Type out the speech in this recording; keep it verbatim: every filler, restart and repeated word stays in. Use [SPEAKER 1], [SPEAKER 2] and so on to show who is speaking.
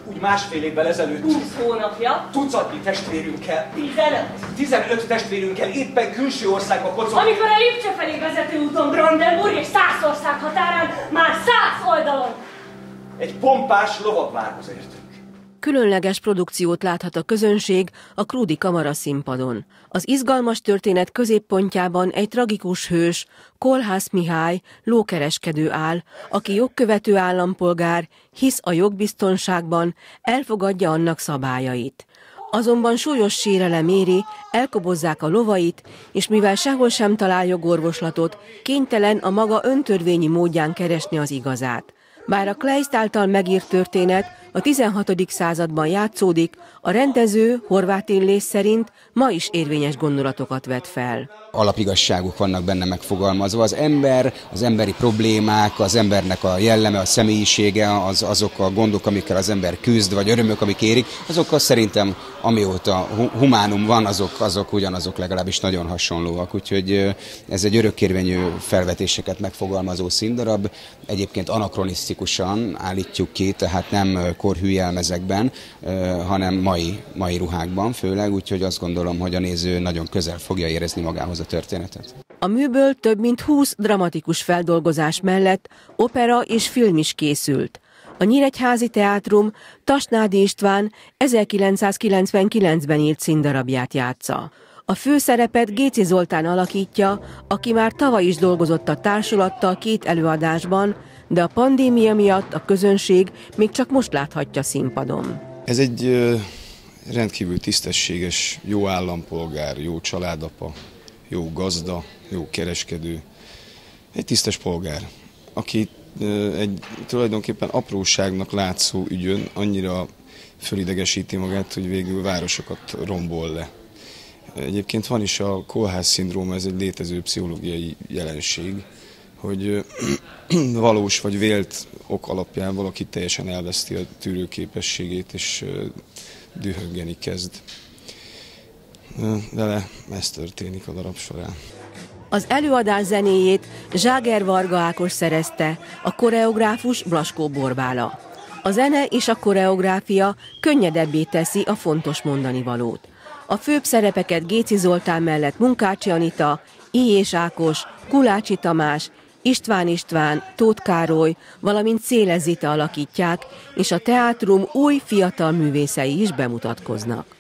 [SPEAKER 1] úgy másfél évvel ezelőtt...
[SPEAKER 2] húsz hónapja.
[SPEAKER 1] Tucatnyi testvérünkkel...
[SPEAKER 2] tizenöt.
[SPEAKER 1] tizenöt testvérünkkel éppen külső országba kocogtunk.
[SPEAKER 2] Amikor a Lipcse felé vezető úton Brandenburg és Szászország határán már száz oldalon.
[SPEAKER 1] Egy pompás lovagvárhoz értünk.
[SPEAKER 3] Különleges produkciót láthat a közönség a Krúdy Kamara színpadon. Az izgalmas történet középpontjában egy tragikus hős, Kohlház Mihály, lókereskedő áll, aki jogkövető állampolgár, hisz a jogbiztonságban, elfogadja annak szabályait. Azonban súlyos sérelem éri, elkobozzák a lovait, és mivel sehol sem talál jogorvoslatot, kénytelen a maga öntörvényi módján keresni az igazát. Bár a Kleist által megírt történet a tizenhatodik században játszódik, a rendező, Horváth Illés szerint ma is érvényes gondolatokat vet fel.
[SPEAKER 4] Alapigazságok vannak benne megfogalmazva. Az ember, az emberi problémák, az embernek a jelleme, a személyisége, az, azok a gondok, amikkel az ember küzd, vagy örömök, amik érik, azokkal szerintem amióta humánum van, azok, azok ugyanazok, legalábbis nagyon hasonlóak. Úgyhogy ez egy örökkérvényű felvetéseket megfogalmazó színdarab. Egyébként anakronisztikusan állítjuk ki, tehát nem korhű jelmezekben, hanem mai, mai ruhákban főleg, úgyhogy azt gondolom, hogy a néző nagyon közel fogja érezni magához a történetet.
[SPEAKER 3] A műből több mint húsz dramatikus feldolgozás mellett opera és film is készült. A Nyíregyházi Teátrum Tasnádi István ezerkilencszázkilencvenkilencben írt színdarabját játsza. A főszerepet Géczy Zoltán alakítja, aki már tavaly is dolgozott a társulattal két előadásban, de a pandémia miatt a közönség még csak most láthatja színpadon.
[SPEAKER 5] Ez egy ö, rendkívül tisztességes, jó állampolgár, jó családapa, jó gazda, jó kereskedő, egy tisztes polgár, aki ö, egy tulajdonképpen apróságnak látszó ügyön annyira fölidegesíti magát, hogy végül városokat rombol le. Egyébként van is a Kohlház-szindróma, ez egy létező pszichológiai jelenség, hogy valós vagy vélt ok alapján valaki teljesen elveszti a tűrőképességét és dühöngeni kezd. Vele ez történik a darab során.
[SPEAKER 3] Az előadás zenéjét Zságer Varga Ákos szerezte, a koreográfus Blaskó Borbála. A zene és a koreográfia könnyedebbé teszi a fontos mondanivalót. A főbb szerepeket Géczy Zoltán mellett Munkácsi Anita, Illyés Ákos, Kulácsi Tamás, István István, Tóth Károly, valamint Széles Zita alakítják, és a teátrum új fiatal művészei is bemutatkoznak.